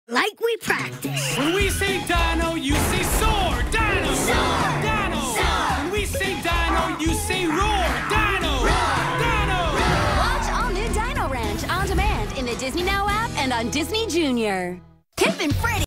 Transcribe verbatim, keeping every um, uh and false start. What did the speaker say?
Like we practice. When we say Dino, you say SAUR. Dino. SAUR. Dino. SAUR. When we say Dino, you say roar. Dino. Roar. Dino. Watch all new Dino Ranch on demand in the Disney Now app and on Disney Junior. Pip and Freddy.